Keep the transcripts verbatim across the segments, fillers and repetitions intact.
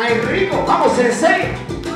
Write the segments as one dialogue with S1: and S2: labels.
S1: Ay, rico, vamos, sensei.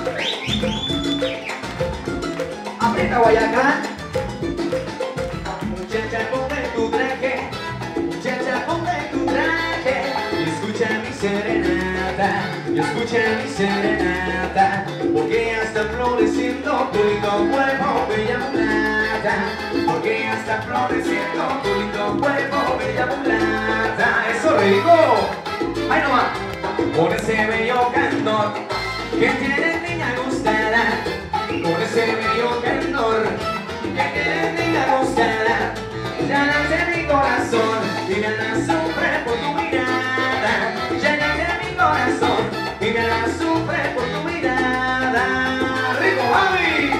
S1: Aprieta, Guayacán. Muchacha, ponte tu traje. Muchacha, ponte tu traje. Y escucha mi serenata. Y escucha mi serenata. Porque ya está floreciendo tu lindo cuerpo, bella mulata. Porque ya está floreciendo tu lindo cuerpo, bella mulata. Eso, rico. Ay, no va. Con ese bello candor que tiene niña gustada, con ese bello candor que tiene niña gustada, ya nace mi corazón y me la sufre por tu mirada, ya nace mi corazón y me la sufre por tu mirada. ¡Rico, mami!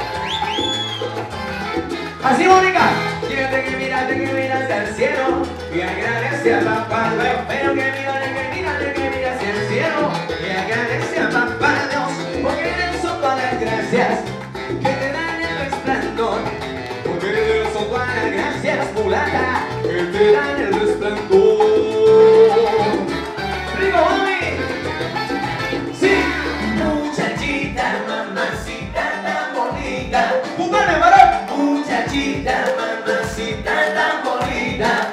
S1: Así, Mónica, fíjate que miraste, que miraste al cielo y agradece a papá, pero que mírale, que mírale, que mira hacia el cielo y agradece a papá Dios, porque eres son todas las gracias que te dan el resplandor, porque eres son todas las gracias, mulata, que te dan el resplandor. ¡Rico, mami! ¡Sí! Muchachita, mamacita tan bonita, ¡púmbale, varón! Muchachita, mamacita tan bonita.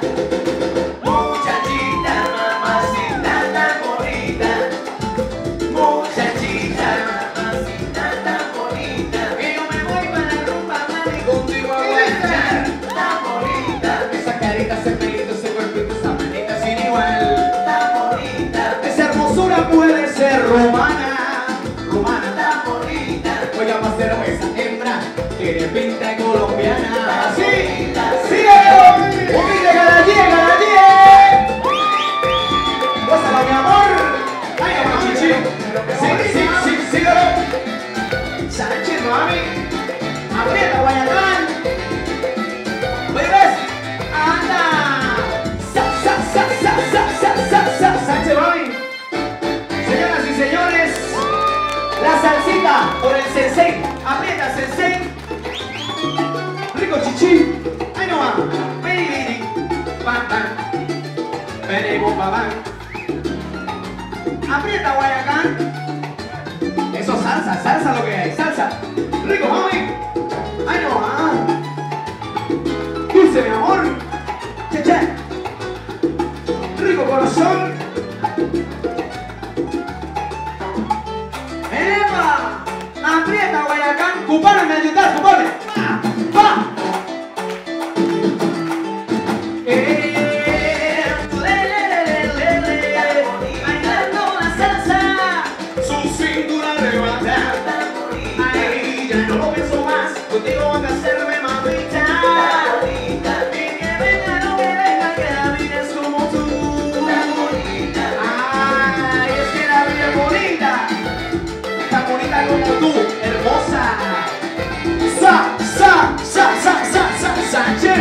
S1: Puede ser romana, romana tan bonita. Voy a pasar a esa hembra que de pinta colombiana. ¡Sí! ¡Sí! ¡Humilde, Galadie, Galadie! ¡Gózala, mi amor! ¡Ay, no, chichi! ¡Sí, sí, sí, síguelo! ¡Sánchez, mami! ¡Aprieta, Guayacán! ¿Ves? ¡Anda! ¡Sa, sa, sa, sa, sa, sa, sa, sa! ¡Sánchez, mami! Señoras y señores, la salsita por el sensei. Aprieta, sensei. Rico, chichi. Ahí no va. Vení, vení. Pam, pam. Vení, bum, pam, pam. Aprieta, Guayacán. Eso es salsa, salsa lo que hay, salsa. Rico, mami. Ahí no va. Dulce, mi amor. Che, che. Rico corazón. ¡Epa! Aprieta, Guayacán. Cupane, me ayudas, cupane. ¡Pa! ¡Pa! Eh, le, le, le, le, le, bailando la salsa, su cintura arrebata. Ay, ya no lo pienso más, contigo van a hacerme mamita. Y que venga, no que venga, que la vida es como tú. Ay, es que la vida es bonita. Tan bonita como tú, hermosa. Sa, sa, sa, sa, sa, sa, Sánchez.